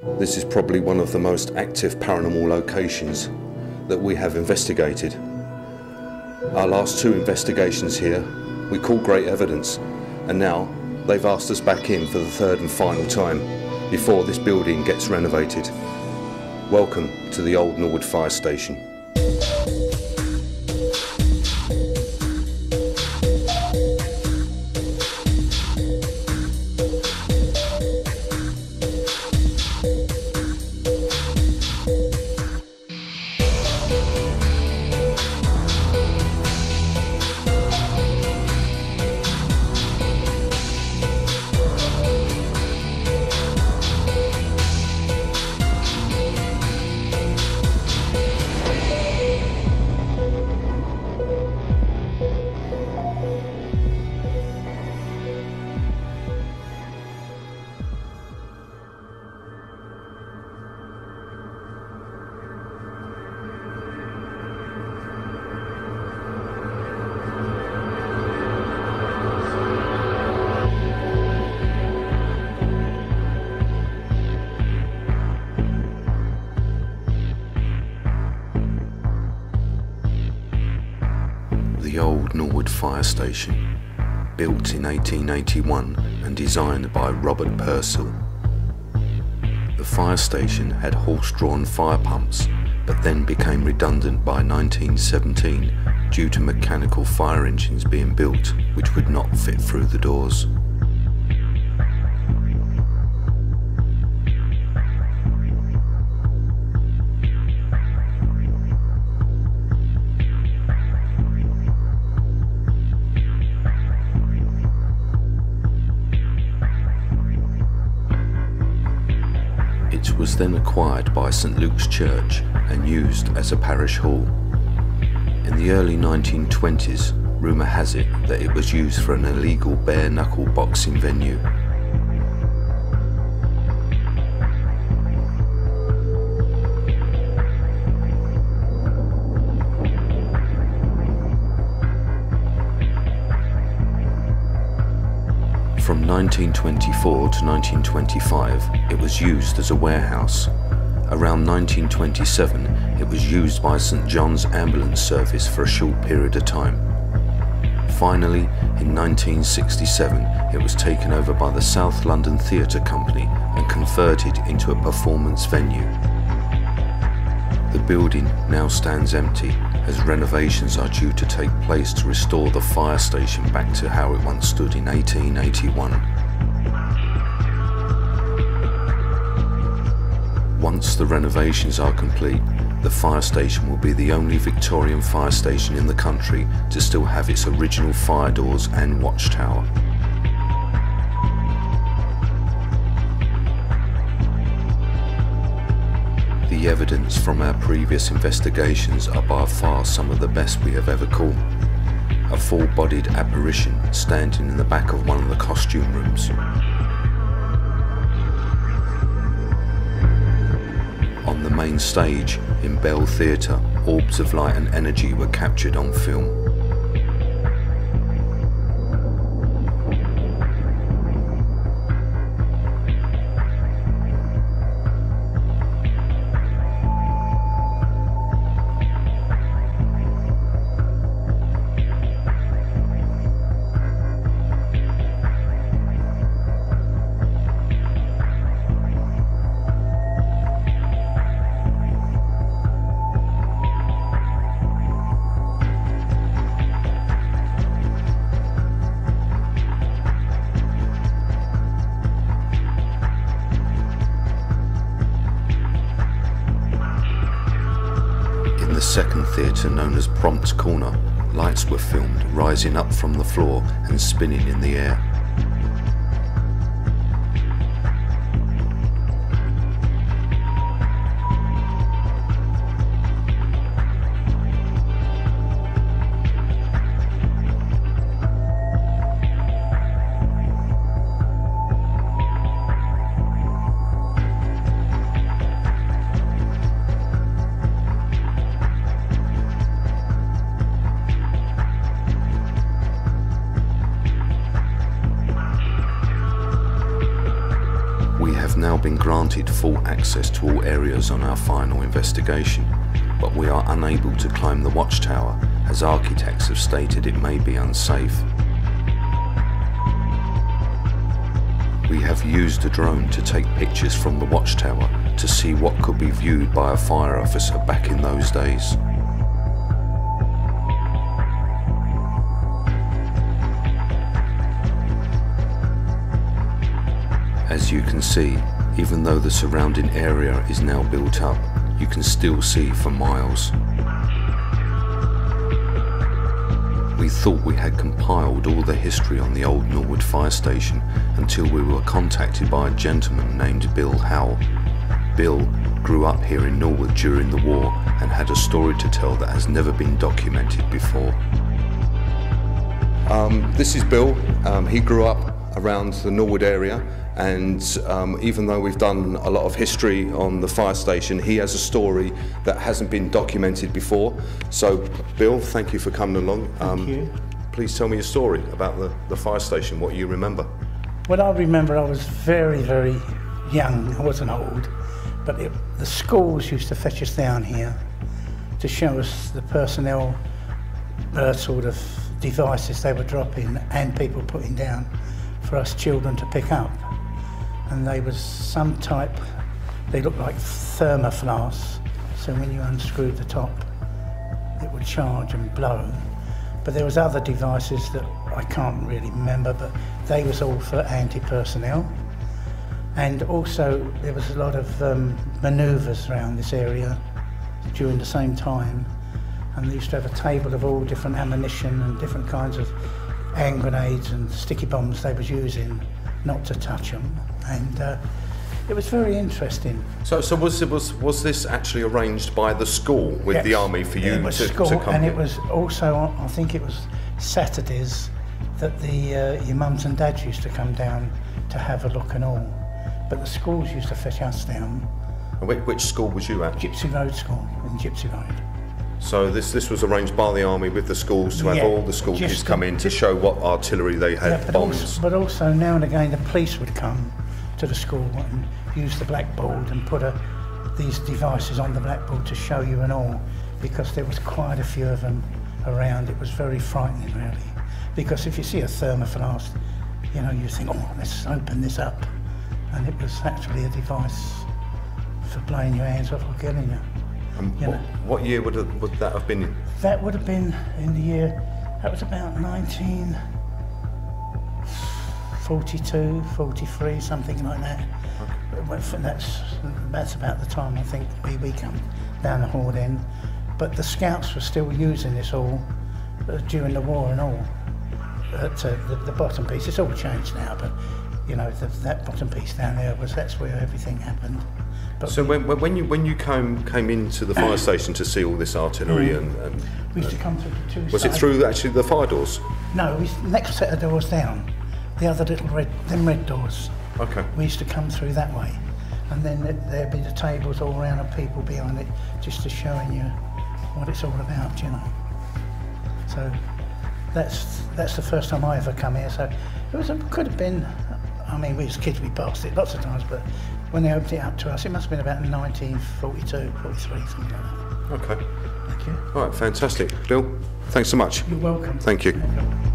This is probably one of the most active paranormal locations that we have investigated. Our last two investigations here we called great evidence, and now they've asked us back in for the third and final time before this building gets renovated. Welcome to the Old Norwood Fire Station. The Old Norwood Fire Station, built in 1881 and designed by Robert Purcell. The fire station had horse-drawn fire pumps, but then became redundant by 1917 due to mechanical fire engines being built which would not fit through the doors. It was then acquired by St Luke's Church and used as a parish hall. In the early 1920s, rumour has it that it was used for an illegal bare-knuckle boxing venue. From 1924 to 1925, it was used as a warehouse. Around 1927, it was used by St John's Ambulance Service for a short period of time. Finally, in 1967, it was taken over by the South London Theatre Company and converted into a performance venue. The building now stands empty, as renovations are due to take place to restore the fire station back to how it once stood in 1881. Once the renovations are complete, the fire station will be the only Victorian fire station in the country to still have its original fire doors and watchtower. The evidence from our previous investigations are by far some of the best we have ever caught. A full-bodied apparition standing in the back of one of the costume rooms. On the main stage in Bell Theatre, orbs of light and energy were captured on film. In the second theatre, known as Prompt's Corner, lights were filmed rising up from the floor and spinning in the air. been granted full access to all areas on our final investigation, but we are unable to climb the watchtower as architects have stated it may be unsafe. We have used a drone to take pictures from the watchtower to see what could be viewed by a fire officer back in those days. As you can see, even though the surrounding area is now built up, you can still see for miles. We thought we had compiled all the history on the old Norwood fire station until we were contacted by a gentleman named Bill Howell. Bill grew up here in Norwood during the war and had a story to tell that has never been documented before. This is Bill. He grew up around the Norwood area, and even though we've done a lot of history on the fire station, he has a story that hasn't been documented before. So Bill, thank you for coming along. Thank you. Please tell me your story about the fire station, what you remember. Well, I remember I was very, very young. I wasn't old, but the schools used to fetch us down here to show us the personnel sort of devices they were dropping and people putting down for us children to pick up. And they was some type, they looked like thermoflasks, so when you unscrewed the top it would charge and blow. But there was other devices that I can't really remember, but they was all for anti-personnel. And also there was a lot of manoeuvres around this area during the same time, and they used to have a table of all different ammunition and different kinds of hand grenades and sticky bombs they was using not to touch them, and it was very interesting. So was this actually arranged by the school with yes, the army for you to come? And it was also, I think it was Saturdays that your mums and dads used to come down to have a look and all, but the schools used to fetch us down. And which school was you at? Gypsy Road School in Gypsy Road. So this was arranged by the army with the schools to have all the school kids come in to show what artillery they had, bombs. But also now and again the police would come to the school and use the blackboard and put these devices on the blackboard to show you and all, because there was quite a few of them around. It was very frightening really, because if you see a thermoflask, you know, you think, oh, let's open this up, and it was actually a device for blowing your hands off or killing you. What year would that have been in? That would have been in the year, that was about 1942, 43, something like that. Okay. That's about the time I think we come down the Horde End. But the scouts were still using this all during the war and all. The bottom piece, it's all changed now, but you know, that bottom piece down there that's where everything happened. But so when you came into the fire station to see all this artillery and we used to come through the two sides. Was it through actually the fire doors? No, next set of doors down, the other little red doors. Okay. We used to come through that way, and then there'd be the tables all around and people behind it, just to showing you what it's all about, you know. So that's the first time I ever come here. So could have been. I mean, we as kids we passed it lots of times, but when they opened it up to us, it must have been about 1942, 43, something like that. Okay. Thank you. All right, fantastic. Bill, thanks so much. You're welcome. Thank you.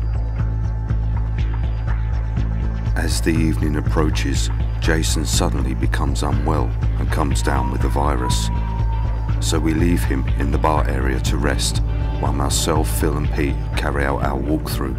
As the evening approaches, Jason suddenly becomes unwell and comes down with the virus. So we leave him in the bar area to rest, while myself, Phil and Pete carry out our walkthrough.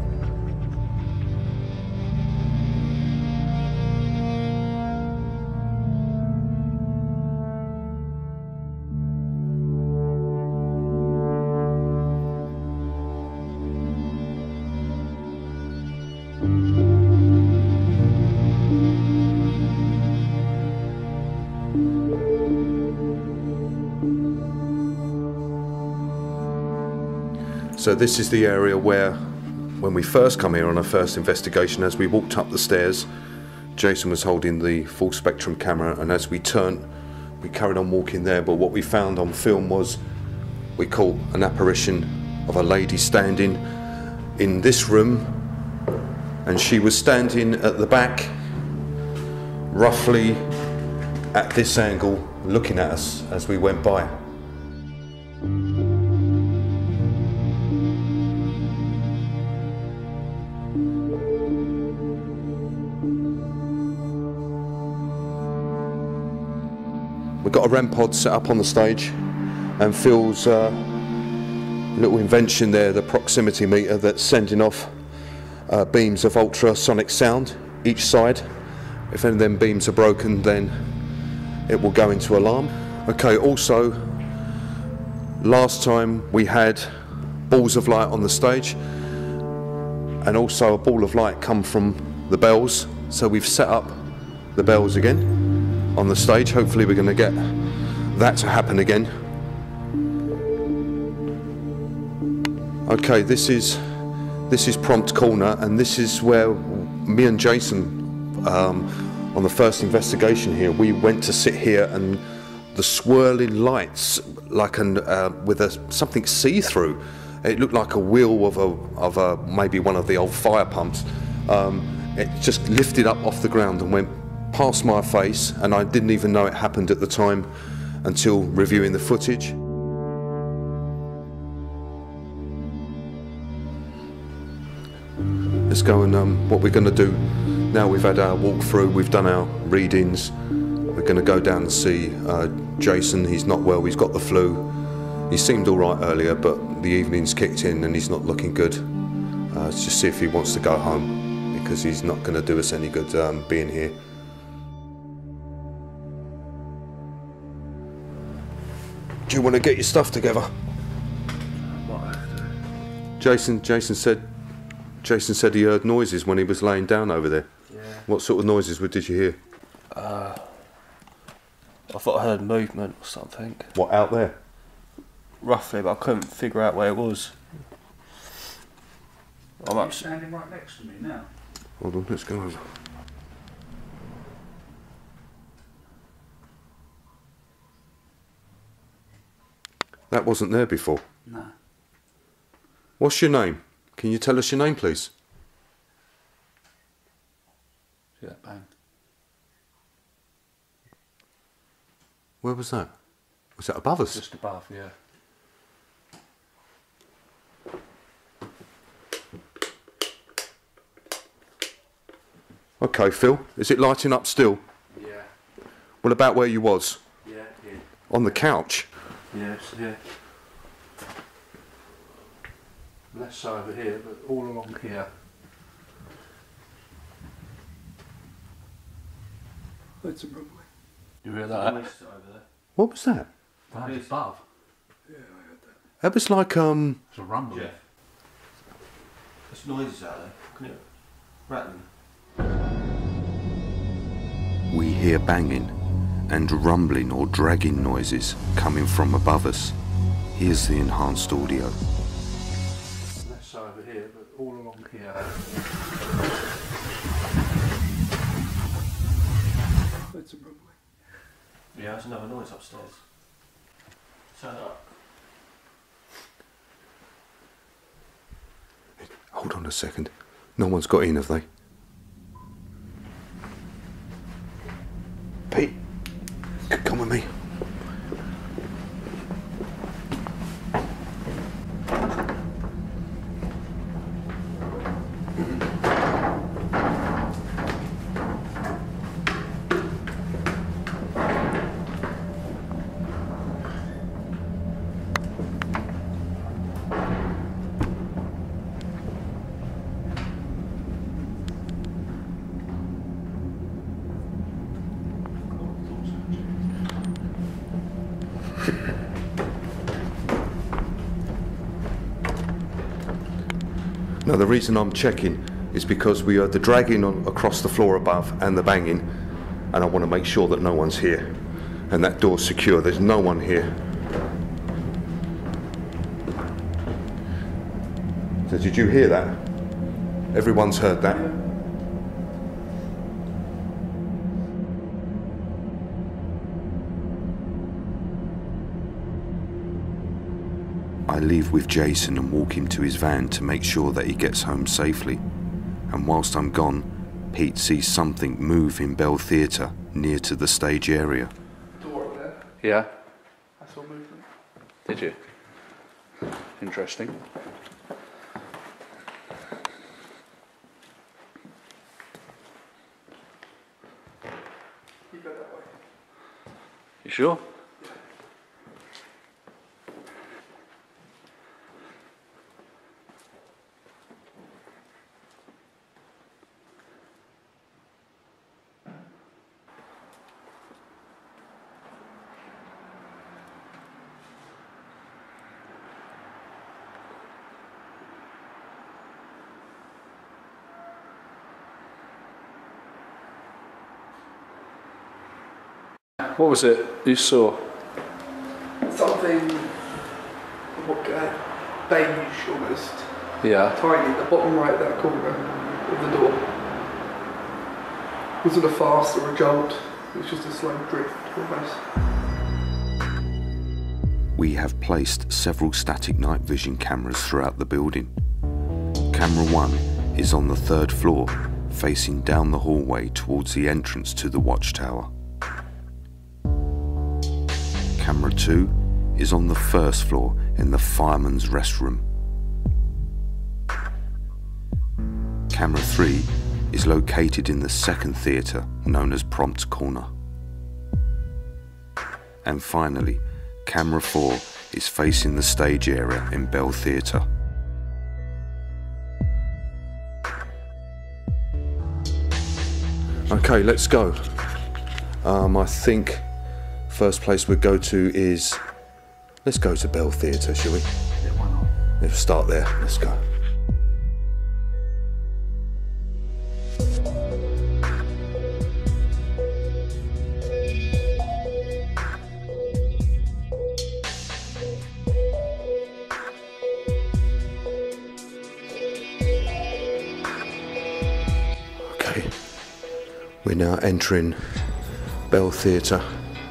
So this is the area where, when we first come here on our first investigation, as we walked up the stairs, Jason was holding the full spectrum camera, and as we turned, we carried on walking there, but what we found on film was, we caught an apparition of a lady standing in this room, and she was standing at the back, roughly at this angle looking at us as we went by. We've got a REM pod set up on the stage, and Phil's little invention there, the proximity meter that's sending off beams of ultrasonic sound each side. If any of them beams are broken, then it will go into alarm. Okay, also, last time we had balls of light on the stage, and also a ball of light come from the bells, so we've set up the bells again on the stage. Hopefully we're going to get that to happen again. Okay, this is Prompt Corner, and this is where me and Jason, on the first investigation here, we went to sit here, and the swirling lights, like with something see-through. It looked like a wheel of a maybe one of the old fire pumps. It just lifted up off the ground and went past my face, and I didn't even know it happened at the time until reviewing the footage. Let's go and what we're going to do now. We've had our walk through, we've done our readings. We're going to go down and see Jason. He's not well, he's got the flu. He seemed all right earlier, but the evening's kicked in and he's not looking good. Let's just see if he wants to go home, because he's not going to do us any good being here. Do you want to get your stuff together? Jason said he heard noises when he was laying down over there. Yeah. What sort of noises did you hear? I thought I heard movement or something. What, out there? Roughly, but I couldn't figure out where it was. You're standing right next to me now. Hold on, let's go over. That wasn't there before. No. What's your name? Can you tell us your name, please? See that bang? Where was that? Was that above us? Just above, yeah. Okay, Phil, is it lighting up still? Yeah. What about where you was? Yeah, yeah. On the couch? Yes, yeah. Less so over here, but all along here. That's a rumbling. You hear that? What was that? Right above. Yeah, I heard that. That was like, It's a rumbling. Yeah. There's noises out there. Can you rattling? We hear banging and rumbling or dragging noises coming from above us. Here's the enhanced audio. Less so over here, but all along here. That's a rumbling. Yeah, there's another noise upstairs. Turn it up. Hold on a second. No one's got in, have they? Pete, come with me. No, the reason I'm checking is because we heard the dragging across the floor above and the banging, and I want to make sure that no one's here. And that door's secure, there's no one here. So did you hear that? Everyone's heard that? I leave with Jason and walk him to his van to make sure that he gets home safely. And whilst I'm gone, Pete sees something move in Bell Theatre near to the stage area. Door up there. Yeah. I saw movement. Did you? Interesting. You go that way. You sure? What was it you saw? Something, beige almost, Yeah. tiny, the bottom right of that corner of the door. It wasn't a fast or a jolt, it was just a slow drift almost. We have placed several static night vision cameras throughout the building. Camera 1 is on the 3rd floor, facing down the hallway towards the entrance to the watchtower. Camera 2 is on the 1st floor in the fireman's restroom. Camera 3 is located in the 2nd theatre, known as Prompt's Corner. And finally, Camera 4 is facing the stage area in Bell Theatre. Okay, let's go. I think first place we'd go to is, let's go to Bell Theatre, shall we? Yeah, why not? Let's start there, let's go. Okay, we're now entering Bell Theatre.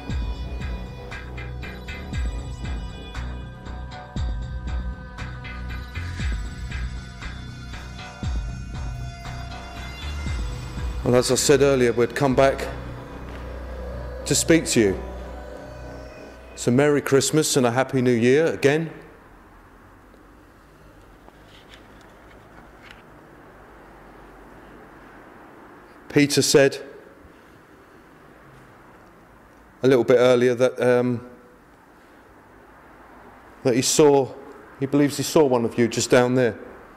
Well, as I said earlier, we'd come back to speak to you. So Merry Christmas and a Happy New Year again. Peter said a little bit earlier that that he believes he saw one of you just down there.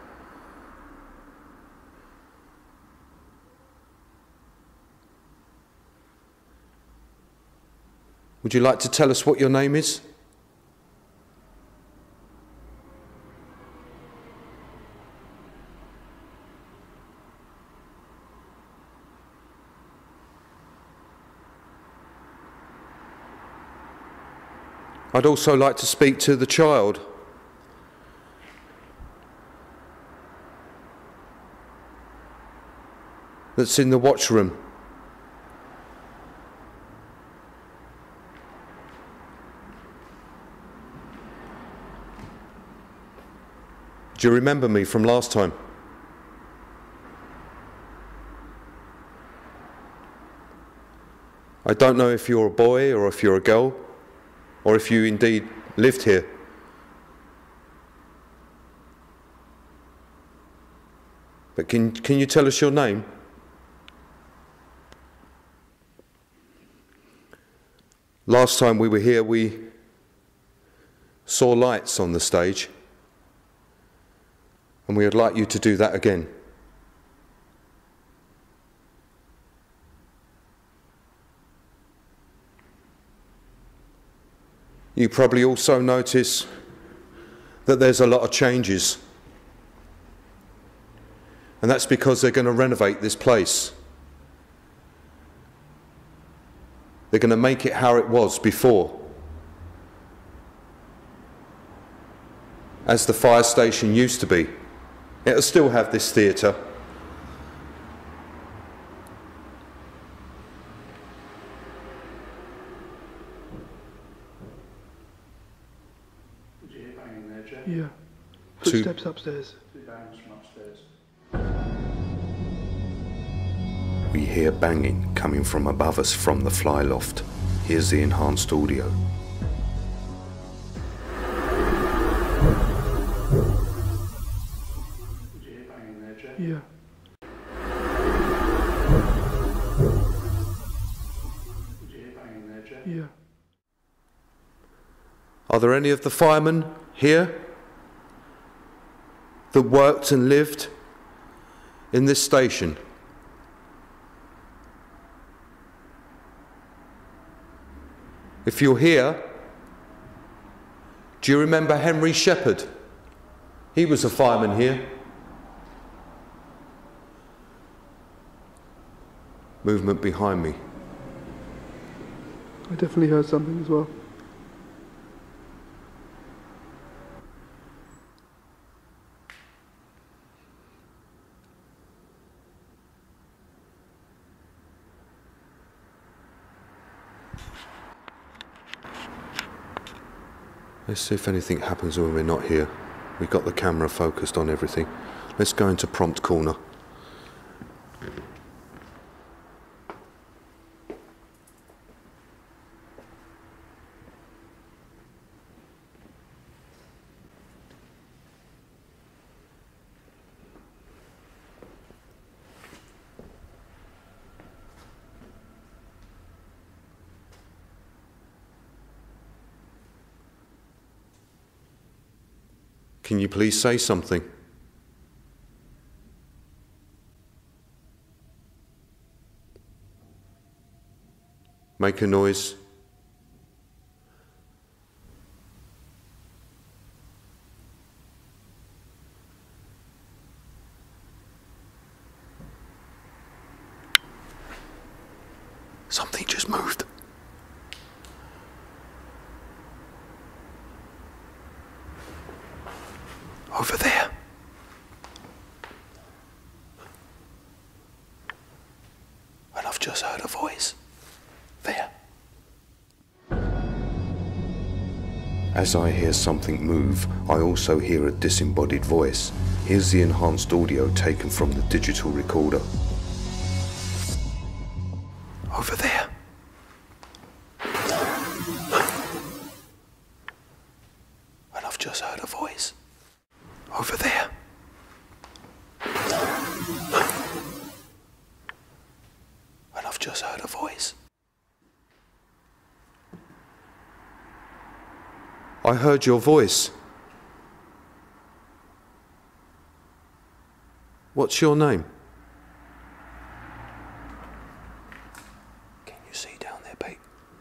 Would you like to tell us what your name is? I'd also like to speak to the child. That's in the watch room. Do you remember me from last time? I don't know if you're a boy or if you're a girl, or if you indeed lived here. But can you tell us your name? Last time we were here, we saw lights on the stage, and we would like you to do that again. You probably also notice that there's a lot of changes, and that's because they're going to renovate this place. They're going to make it how it was before, as the fire station used to be. It'll still have this theatre. Did you hear banging there, Jeff? Yeah. Footsteps upstairs. Two bangs from upstairs. We hear banging coming from above us from the fly loft. Here's the enhanced audio. Did you hear banging there, Jay? Yeah. Did you hear banging there, Jay? Yeah. Are there any of the firemen here that worked and lived in this station? If you're here, do you remember Henry Shepherd? He was a fireman here. Movement behind me. I definitely heard something as well. Let's see if anything happens when we're not here. We've got the camera focused on everything. Let's go into prompt corner. Can you please say something? Make a noise. Something just moved. Over there. And I've just heard a voice. There. As I hear something move, I also hear a disembodied voice. Here's the enhanced audio taken from the digital recorder. Over there. And I've just heard a voice. Over there. And I've just heard a voice. I heard your voice. What's your name? Can you see down there, Pete?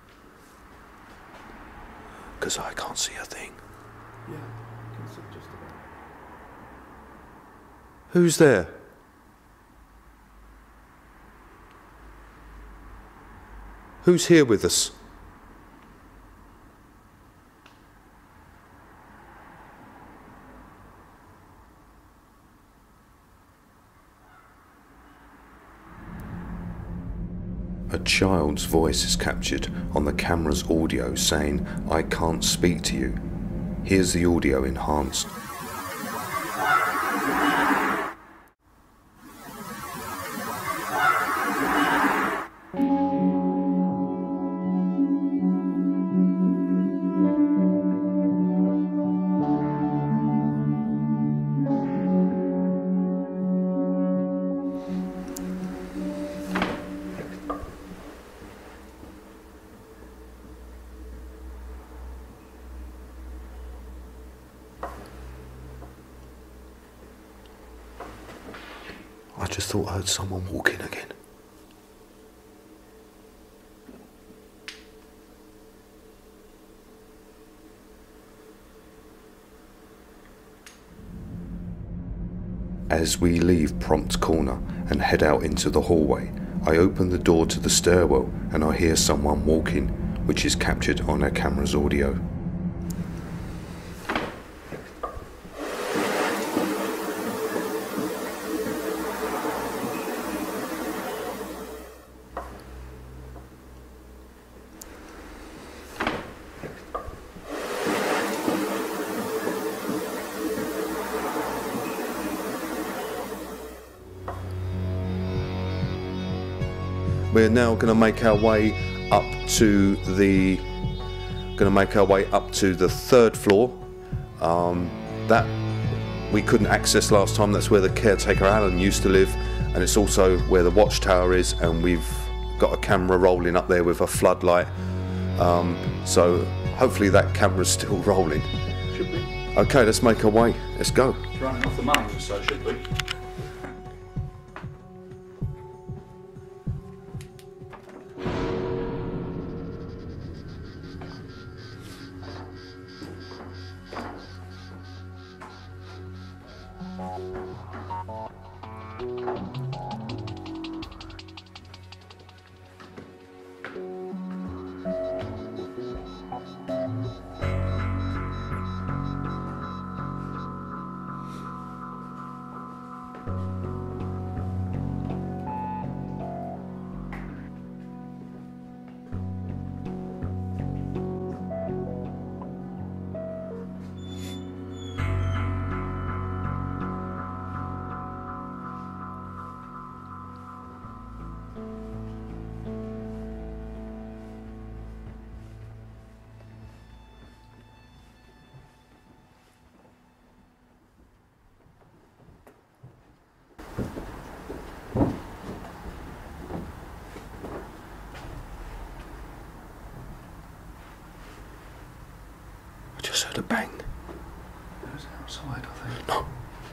Because I can't see a thing. Yeah, I can see just about. Who's there? Who's here with us? A child's voice is captured on the camera's audio saying, "I can't speak to you." Here's the audio enhanced. I just thought I heard someone walking again. As we leave Prompt Corner and head out into the hallway, I open the door to the stairwell and I hear someone walking, which is captured on our camera's audio. We're now going to make our way up to the third floor. That we couldn't access last time. That's where the caretaker Alan used to live, and it's also where the watchtower is, and we've got a camera rolling up there with a floodlight. So hopefully that camera's still rolling. Should be. Okay, let's make our way. Let's go. It's running off the main, so it should be. I just heard a bang. It was outside, I think. No.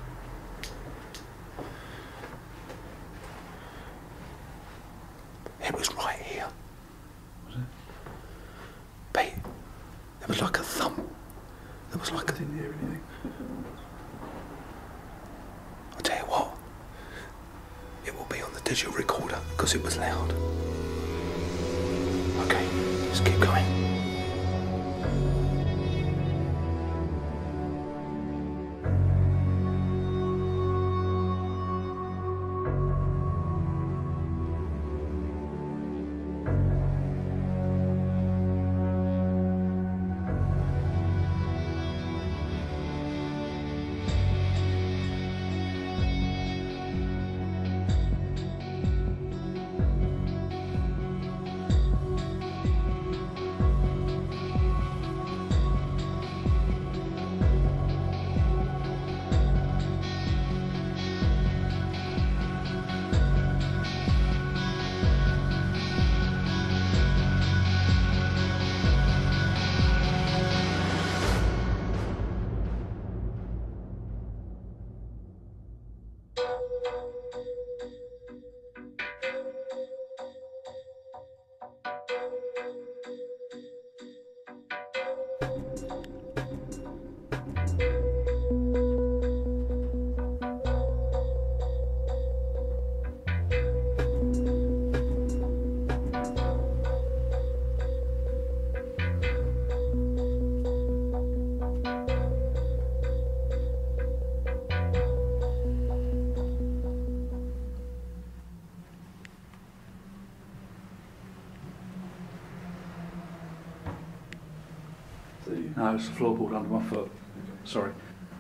It was right here. Was it? Pete, there was like a thump. There was like I didn't hear anything. I'll tell you what. It will be on the digital recorder because it was loud. Okay, let's keep going. No, it's the floorboard under my foot. Sorry.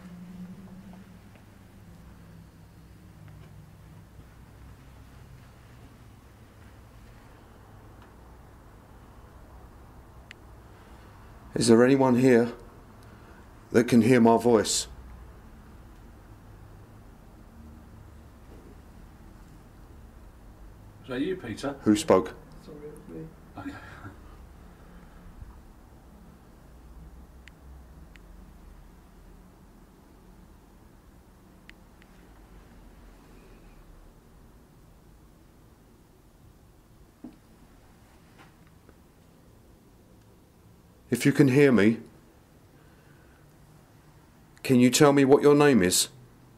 Is there anyone here that can hear my voice? Is that you, Peter? Who spoke? Sorry, it was me. Okay. If you can hear me, can you tell me what your name is?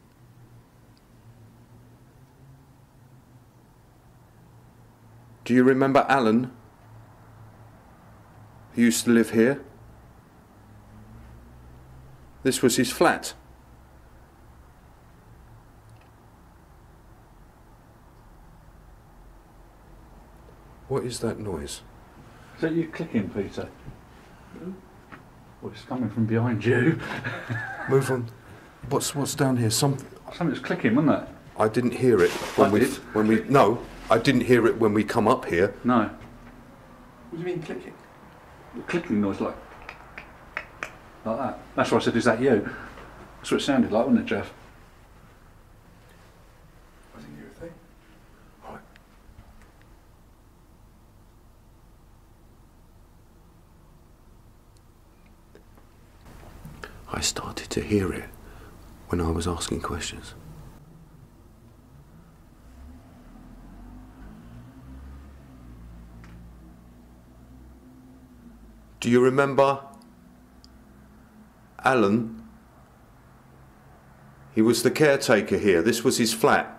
Do you remember Alan, who used to live here? This was his flat. What is that noise? Is that you clicking, Peter? Well, it's coming from behind you. Move on. What's down here? Something's clicking, wasn't it? I didn't hear it when I we did. when we no. I didn't hear it when we come up here. No. What do you mean clicking? The clicking noise like that. That's why I said, is that you? That's what it sounded like, wasn't it, Jeff? I didn't hear a thing. Right. I started to hear it when I was asking questions. Do you remember Alan? He was the caretaker here. This was his flat.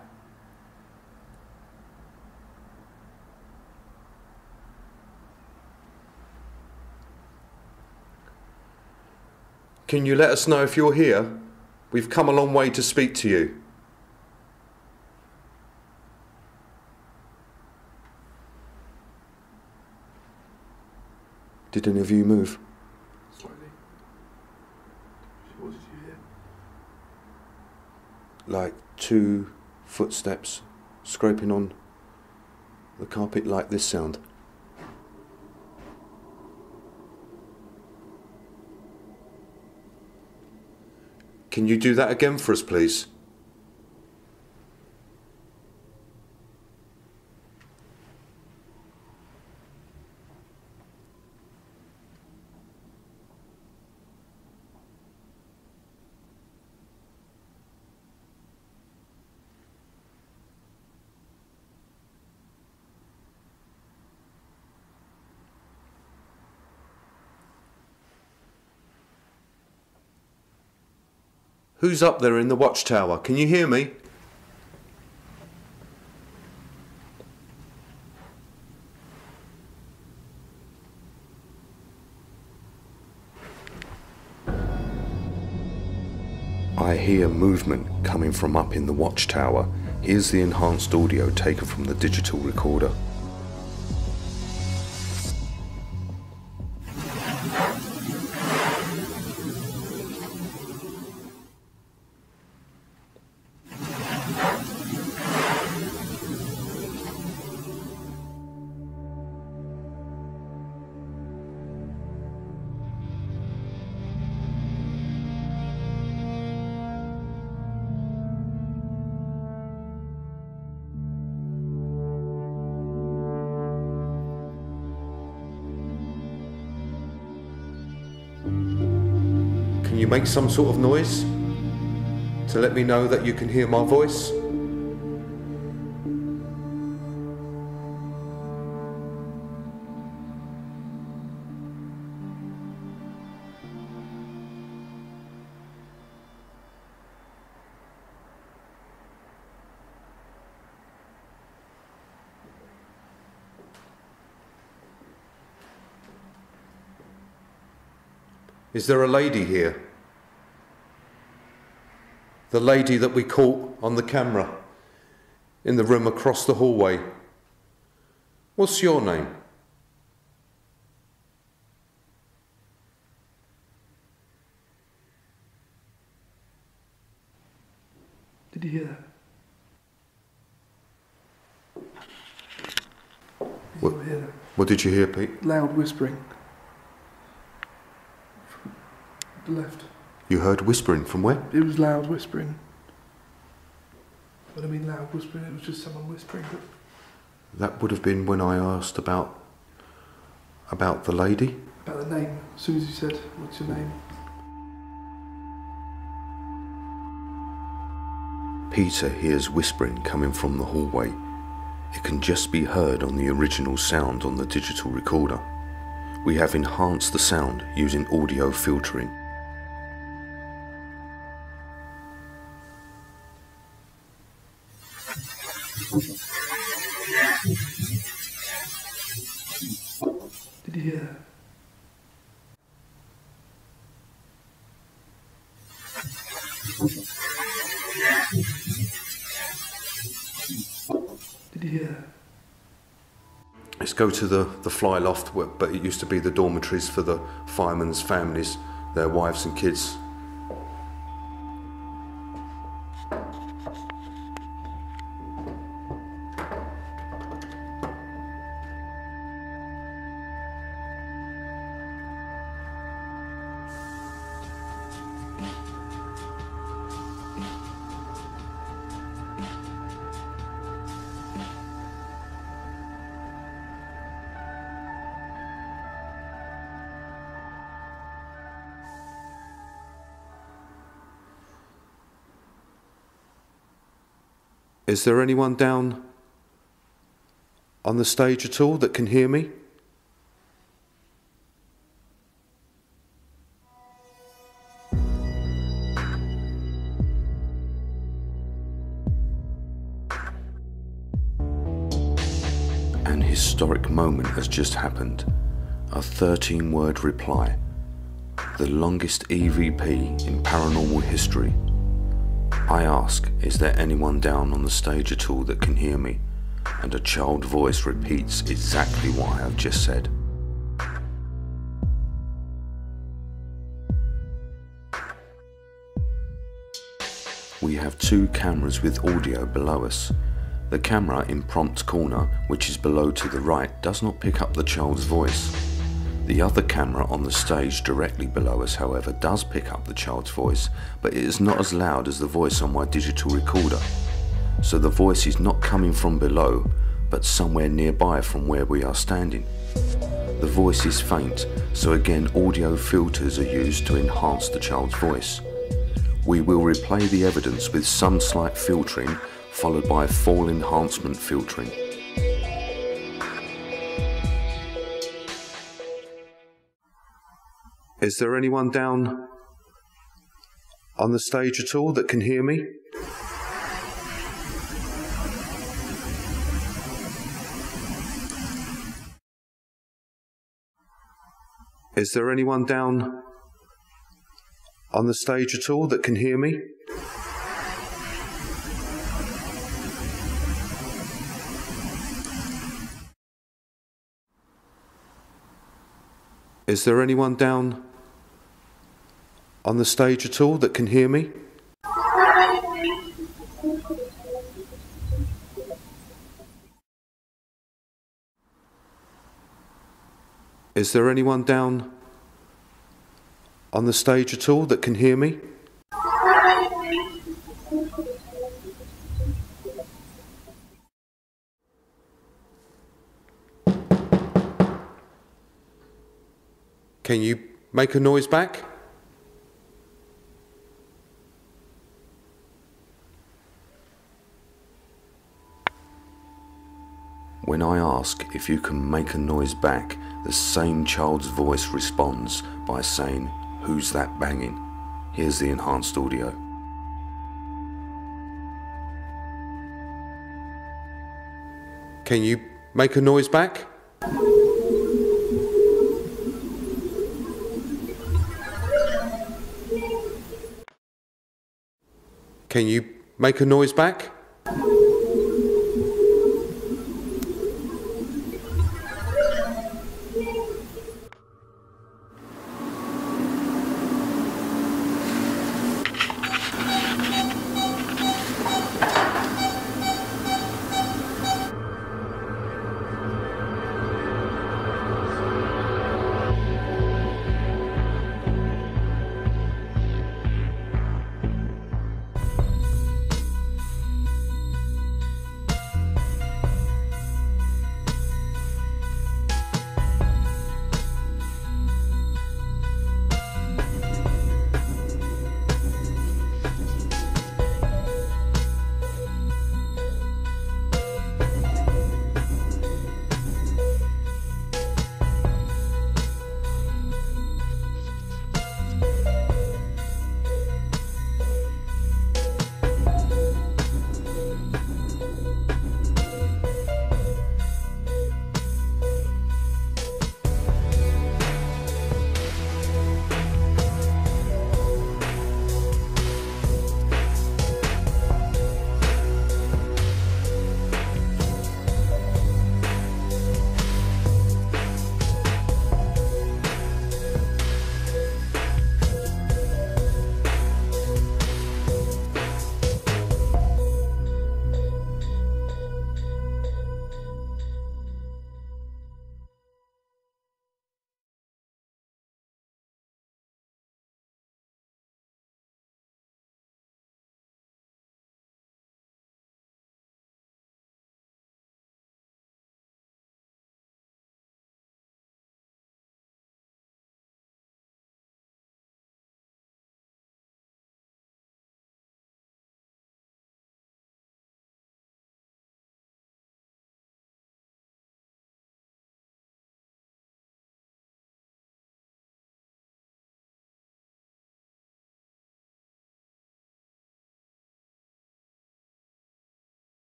Can you let us know if you're here? We've come a long way to speak to you. Did any of you move? Slowly. What did you hear? Like 2 footsteps scraping on the carpet, like this sound. Can you do that again for us, please? Who's up there in the watchtower? Can you hear me? I hear movement coming from up in the watchtower. Here's the enhanced audio taken from the digital recorder. Can you make some sort of noise to let me know that you can hear my voice? Is there a lady here? The lady that we caught on the camera in the room across the hallway. What's your name? Did you hear that? Did you hear that? What did you hear, Pete? Loud whispering. From the left. You heard whispering from where? It was loud whispering. When I mean loud whispering, it was just someone whispering. That would have been when I asked about the lady. About the name. As soon as you said, what's your name? Peter hears whispering coming from the hallway. It can just be heard on the original sound on the digital recorder. We have enhanced the sound using audio filtering. Did you hear that? Did you hear that? Let's go to the fly loft, but it used to be the dormitories for the firemen's families, their wives and kids. Is there anyone down on the stage at all that can hear me? An historic moment has just happened. A 13-word reply. The longest EVP in paranormal history. I ask, is there anyone down on the stage at all that can hear me? And a child voice repeats exactly what I have just said. We have 2 cameras with audio below us. The camera in prompt corner, which is below to the right, does not pick up the child's voice. The other camera on the stage directly below us, however, does pick up the child's voice, but it is not as loud as the voice on my digital recorder. So the voice is not coming from below, but somewhere nearby from where we are standing. The voice is faint, so again audio filters are used to enhance the child's voice. We will replay the evidence with some slight filtering, followed by full enhancement filtering. Is there anyone down on the stage at all that can hear me? Is there anyone down on the stage at all that can hear me? Is there anyone down on the stage at all that can hear me? Is there anyone down on the stage at all that can hear me? Can you make a noise back? When I ask if you can make a noise back, the same child's voice responds by saying, "Who's that banging?" Here's the enhanced audio. Can you make a noise back? Can you make a noise back?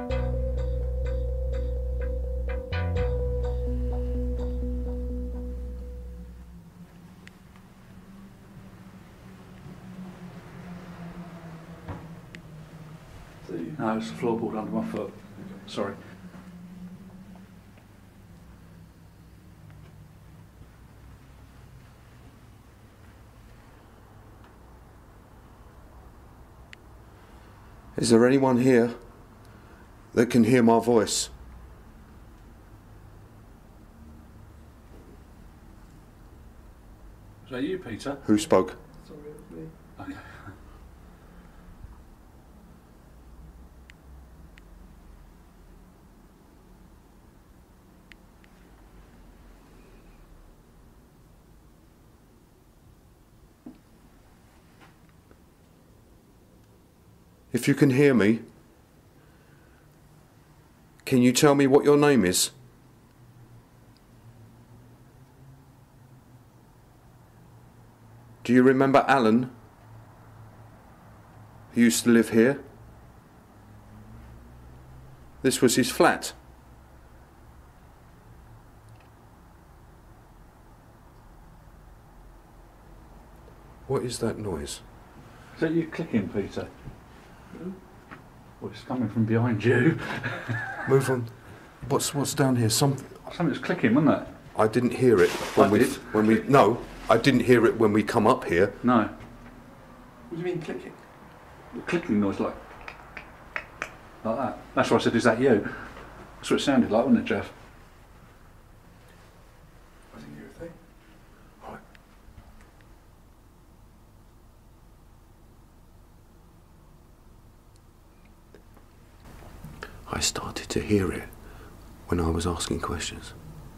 No, it's the floorboard under my foot. Sorry. Is there anyone here that can hear my voice? Is that you, Peter? Who spoke? Sorry, it was me. Okay. If you can hear me, can you tell me what your name is? Do you remember Alan, who used to live here? This was his flat. What is that noise? Is that you clicking, Peter? Well, it's coming from behind you. Move on. What's down here? Something's clicking, wasn't it? I didn't hear it when we no, I didn't hear it when we come up here. No. What do you mean clicking? The clicking noise like that. That's why I said, is that you? That's what it sounded like, wasn't it, Jeff? I didn't hear a thing. Right. I started to hear it when I was asking questions.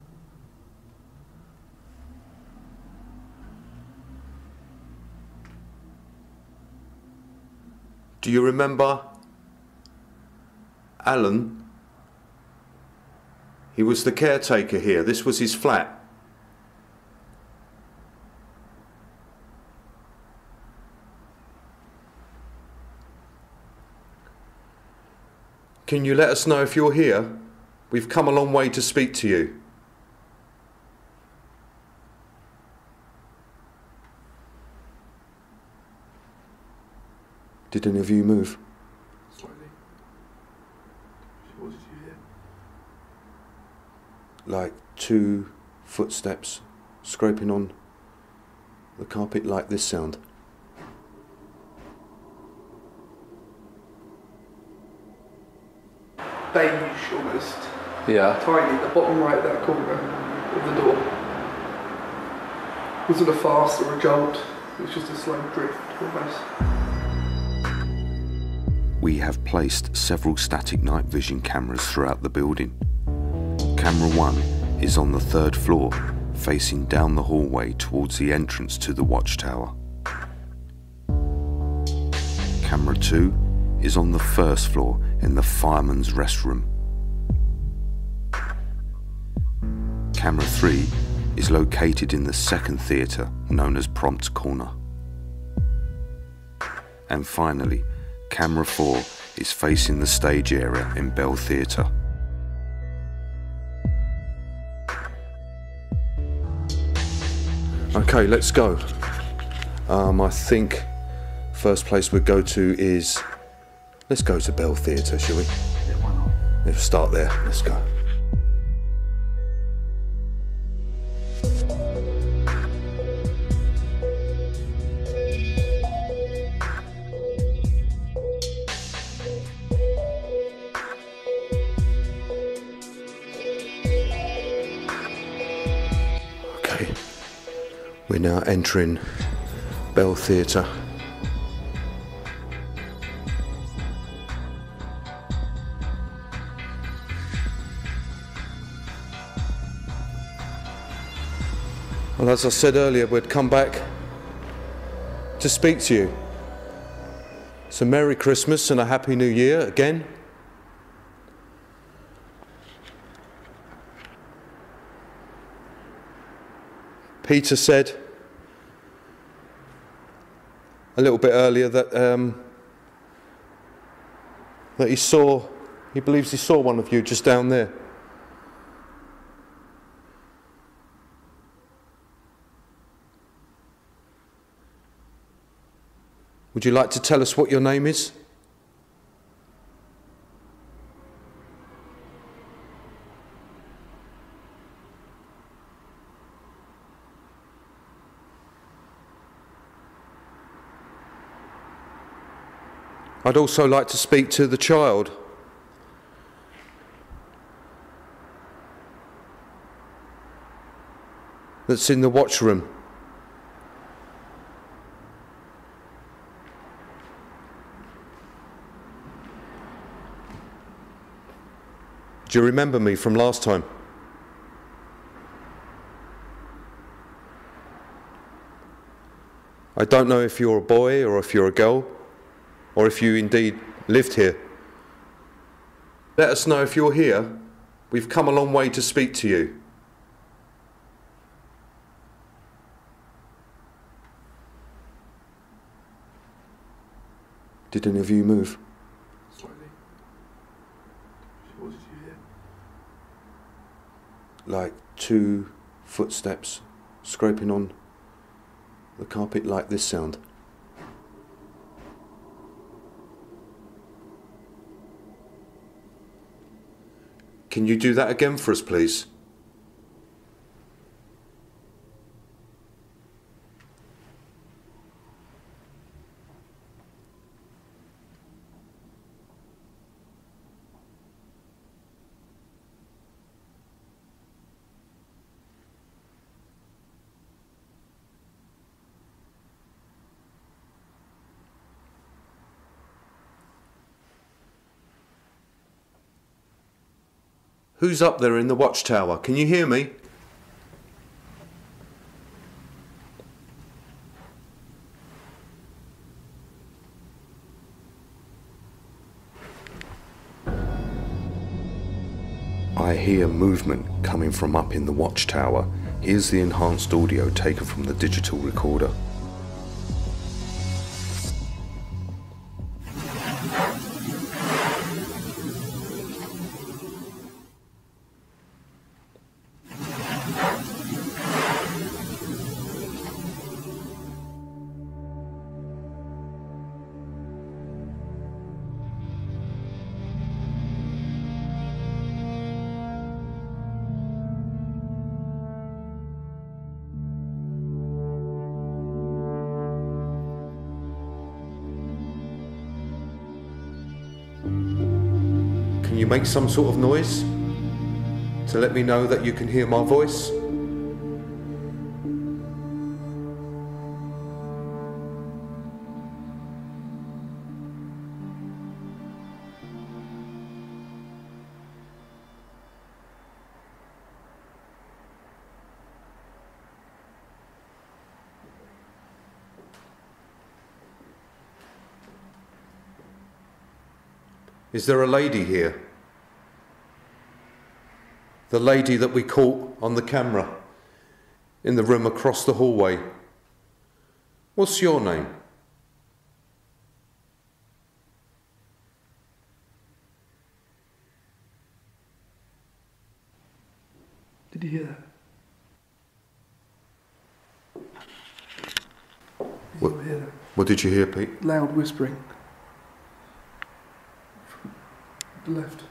Do you remember Alan? He was the caretaker here. This was his flat. Can you let us know if you're here? We've come a long way to speak to you. Did any of you move? Slightly. What did you hear? Like 2 footsteps scraping on the carpet, like this sound. Beige almost. Yeah. Tiny, the bottom right of that corner of the door. It wasn't a fast or a jolt, it was just a slow drift almost. We have placed several static night vision cameras throughout the building. Camera 1 is on the 3rd floor, facing down the hallway towards the entrance to the watchtower. Camera 2 is on the 1st floor in the fireman's restroom. Camera 3 is located in the 2nd theatre, known as Prompt Corner. And finally, Camera 4 is facing the stage area in Bell Theatre. Okay, let's go. I think first place we'd go to is... Let's go to Bell Theatre, shall we? Yeah, why not? Let's start there. Let's go. Okay, we're now entering Bell Theatre. Well, as I said earlier, we'd come back to speak to you. So Merry Christmas and a Happy New Year again. Peter said a little bit earlier that that he saw He believes he saw one of you just down there. Would you like to tell us what your name is? I'd also like to speak to the child. That's in the watch room. Do you remember me from last time? I don't know if you're a boy or if you're a girl, or if you indeed lived here. Let us know if you're here. We've come a long way to speak to you. Did any of you move? Slightly. What did you hear? Like 2 footsteps scraping on the carpet, like this sound. Can you do that again for us, please? Who's up there in the watchtower? Can you hear me? I hear movement coming from up in the watchtower. Here's the enhanced audio taken from the digital recorder. Can you make some sort of noise to let me know that you can hear my voice? Is there a lady here? The lady that we caught on the camera in the room across the hallway. What's your name? Did you hear that? Did you hear that? What did you hear, Pete? Loud whispering. From the left.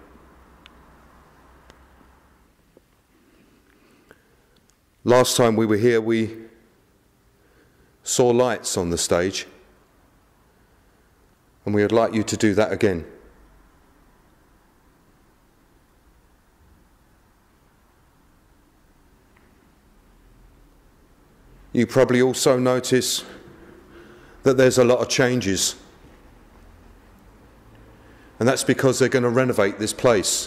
Last time we were here, we saw lights on the stage, and we would like you to do that again. You probably also notice that there's a lot of changes, and that's because they're going to renovate this place.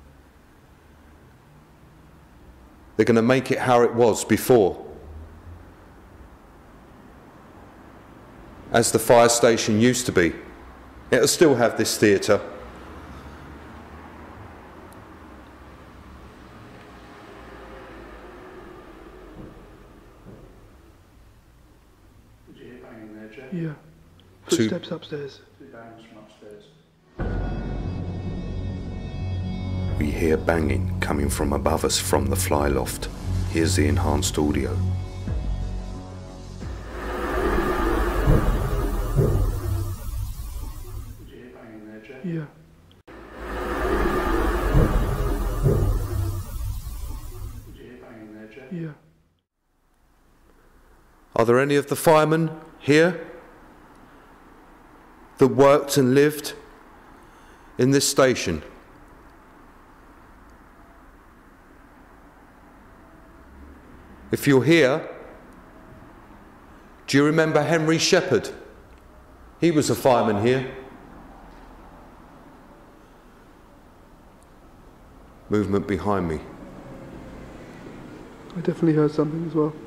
They're going to make it how it was before. As the fire station used to be. It'll still have this theatre. Did you hear banging there, Jeff? Yeah. Footsteps upstairs. 2 bangs from upstairs. We hear banging coming from above us from the fly loft. Here's the enhanced audio. Yeah. Yeah. Are there any of the firemen here that worked and lived in this station? If you're here, do you remember Henry Shepherd? He was a fireman here. Movement behind me. I definitely heard something as well.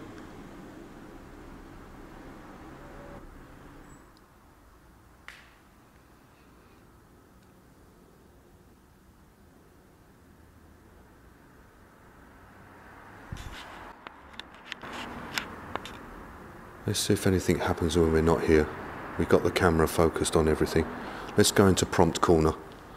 Let's see if anything happens when we're not here. We've got the camera focused on everything. Let's go into prompt corner.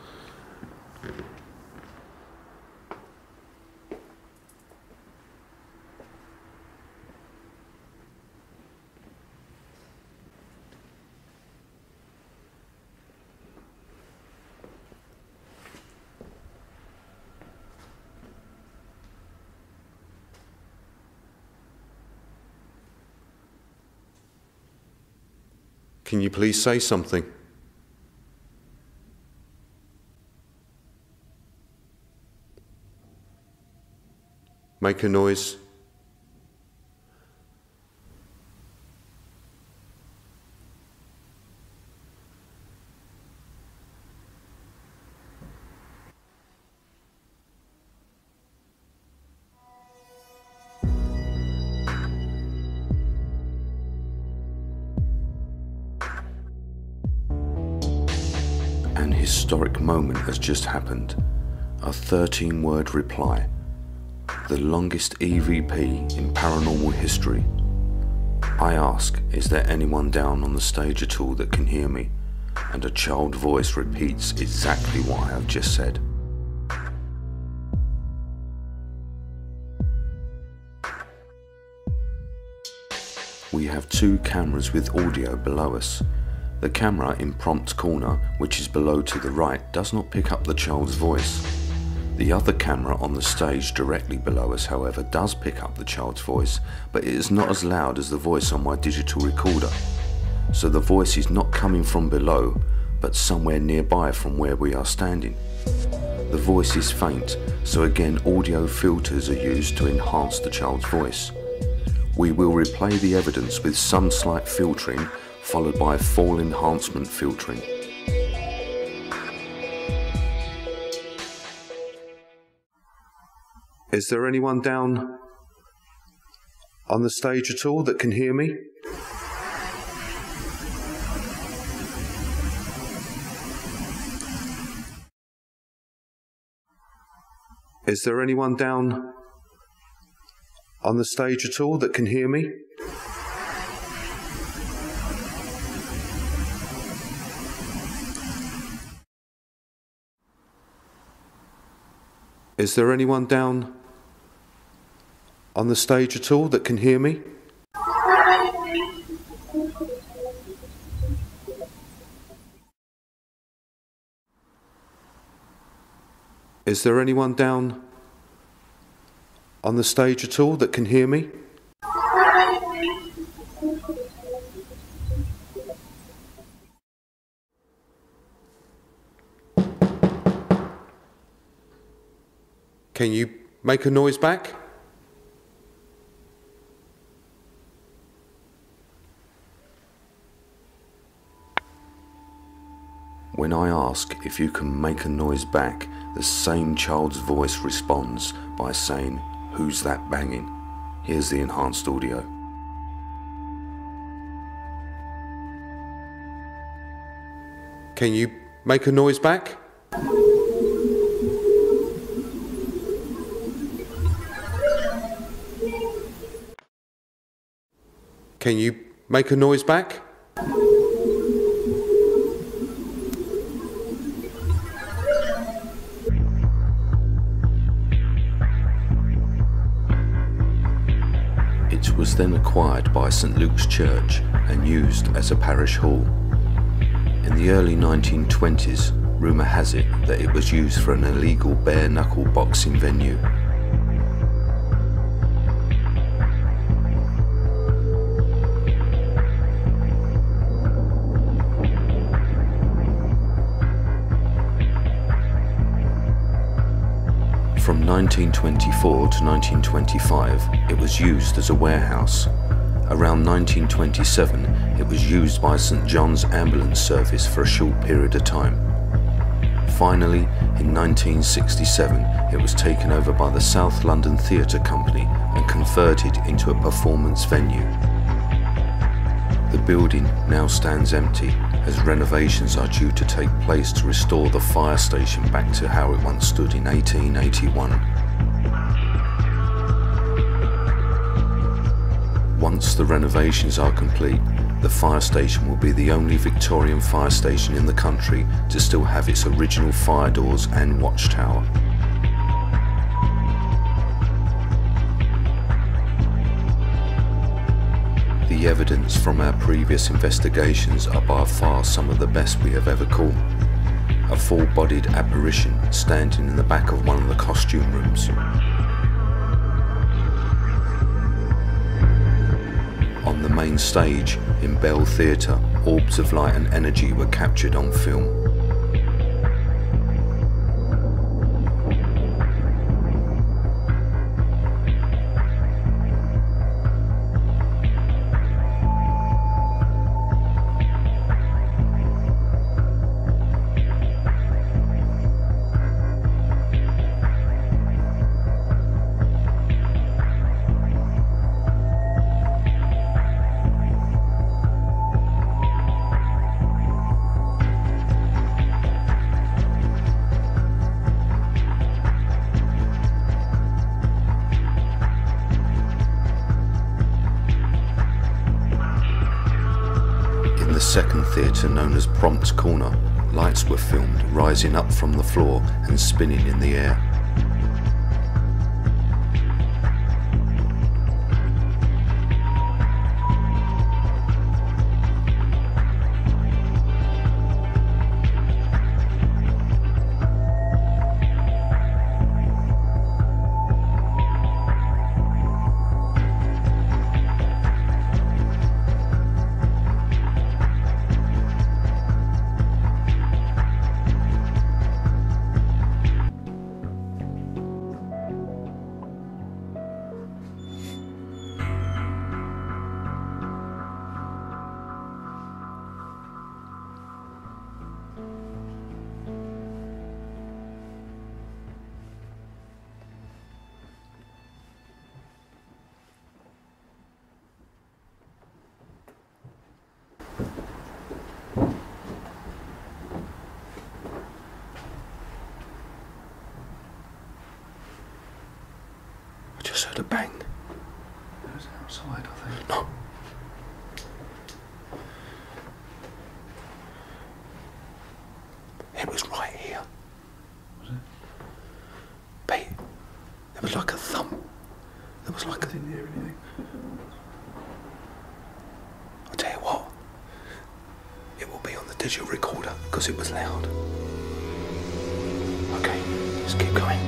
Can you please say something? Make a noise. An historic moment has just happened. A 13-word reply. The longest EVP in paranormal history. I ask, is there anyone down on the stage at all that can hear me? And a child voice repeats exactly what I have just said. We have two cameras with audio below us. The camera in prompt corner, which is below to the right, does not pick up the child's voice. The other camera on the stage directly below us, however, does pick up the child's voice, but it is not as loud as the voice on my digital recorder. So the voice is not coming from below, but somewhere nearby from where we are standing. The voice is faint, so again audio filters are used to enhance the child's voice. We will replay the evidence with some slight filtering, followed by full enhancement filtering. Is there anyone down on the stage at all that can hear me? Is there anyone down on the stage at all that can hear me? Is there anyone down on the stage at all that can hear me? Is there anyone down on the stage at all that can hear me? Can you make a noise back? When I ask if you can make a noise back, the same child's voice responds by saying, "Who's that banging?" Here's the enhanced audio. Can you make a noise back? Can you make a noise back? was then acquired by St Luke's Church and used as a parish hall. In the early 1920s, rumour has it that it was used for an illegal bare-knuckle boxing venue. From 1924 to 1925, it was used as a warehouse. Around 1927, it was used by St John's Ambulance Service for a short period of time. Finally, in 1967, it was taken over by the South London Theatre Company and converted into a performance venue. The building now stands empty, as renovations are due to take place to restore the fire station back to how it once stood in 1881. Once the renovations are complete, the fire station will be the only Victorian fire station in the country to still have its original fire doors and watchtower. The evidence from our previous investigations are by far some of the best we have ever caught. A full-bodied apparition standing in the back of one of the costume rooms. On the main stage in Bell Theatre, orbs of light and energy were captured on film. The second theatre, known as Prompts Corner, lights were filmed rising up from the floor and spinning in the air. I just heard a bang. It was outside, I think. No. It was right here. Was it? Pete, there was like a thump. There was like I didn't hear anything. I'll tell you what. It will be on the digital recorder because it was loud. Okay, let's keep going.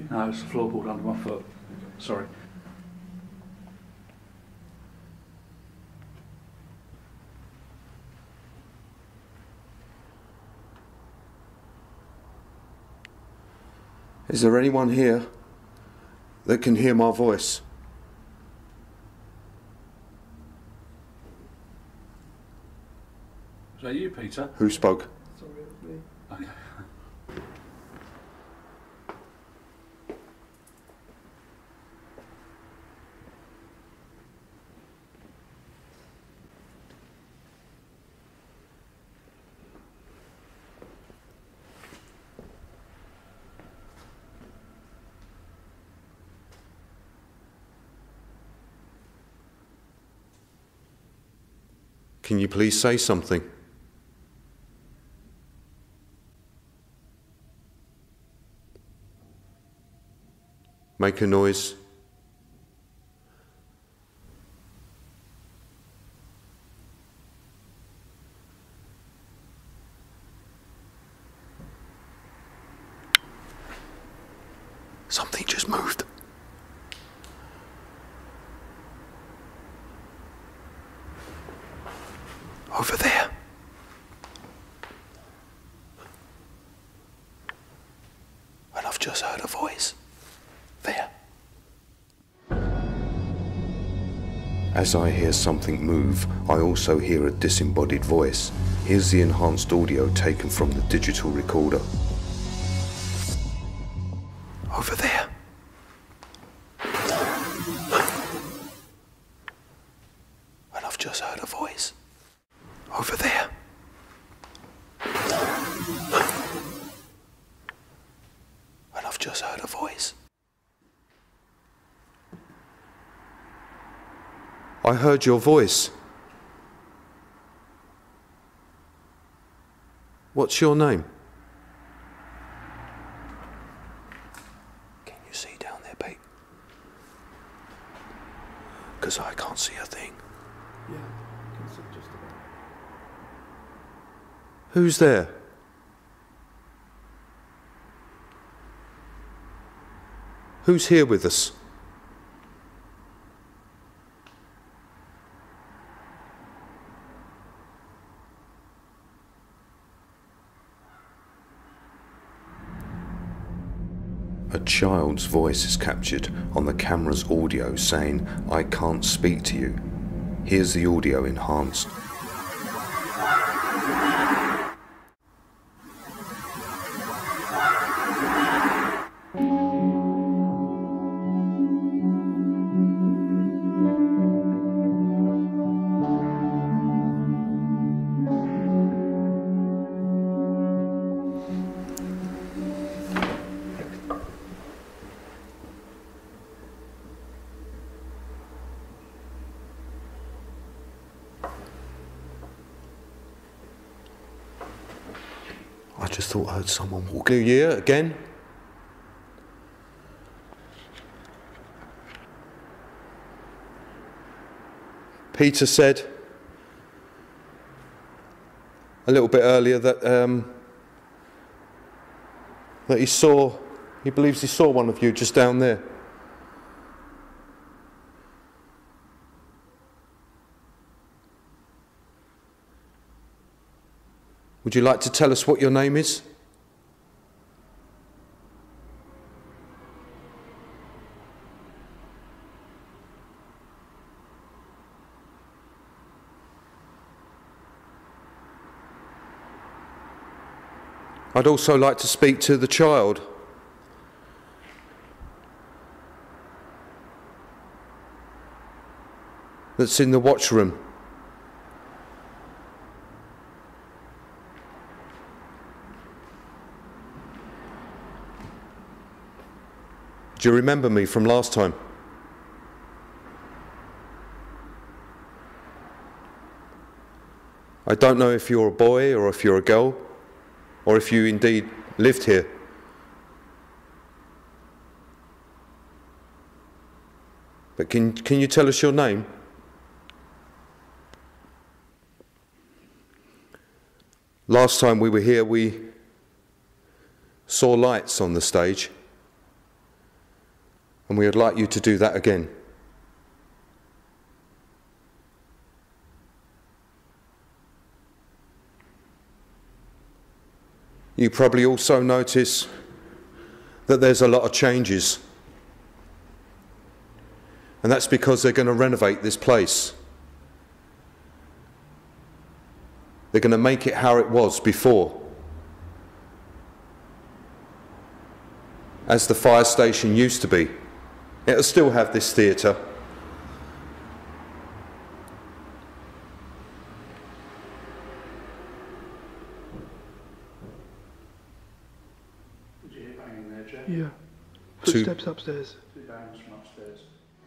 No, it's the floorboard under my foot. Sorry. Is there anyone here that can hear my voice? Is that you, Peter? Who spoke? Sorry, it was me. Okay. Can you please say something? Make a noise. Something just moved. Over there. And I've just heard a voice. There. As I hear something move, I also hear a disembodied voice. Here's the enhanced audio taken from the digital recorder. Over there. And I've just heard a voice. Over there. And I've just heard a voice. I heard your voice. What's your name? Can you see down there, Pete? Because I can't see a thing. Yeah, I can see just about. Who's there? Who's here with us? A child's voice is captured on the camera's audio saying, "I can't speak to you." Here's the audio enhanced. I just thought I heard someone walk. New Year again. Peter said a little bit earlier that that he believes he saw one of you just down there. Would you like to tell us what your name is? I'd also like to speak to the child. That's in the watch room. Do you remember me from last time? I don't know if you're a boy or if you're a girl, or if you indeed lived here. But can you tell us your name? Last time we were here, we saw lights on the stage. And we would like you to do that again. You probably also notice that there's a lot of changes. And that's because they're going to renovate this place. They're going to make it how it was before. As the fire station used to be. It'll still have this theatre. Did you hear banging there, Jeff? Yeah. Footsteps upstairs. Two bangs from upstairs.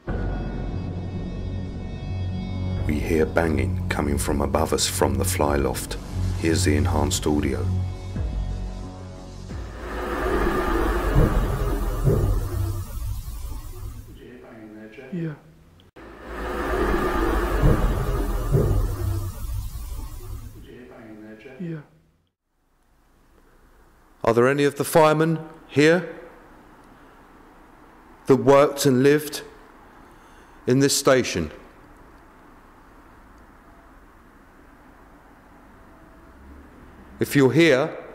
We hear banging coming from above us from the fly loft. Here's the enhanced audio. Did you hear banging there, Jeff? Yeah. Did you hear banging there, Jeff? Yeah. Are there any of the firemen here that worked and lived in this station? If you're here,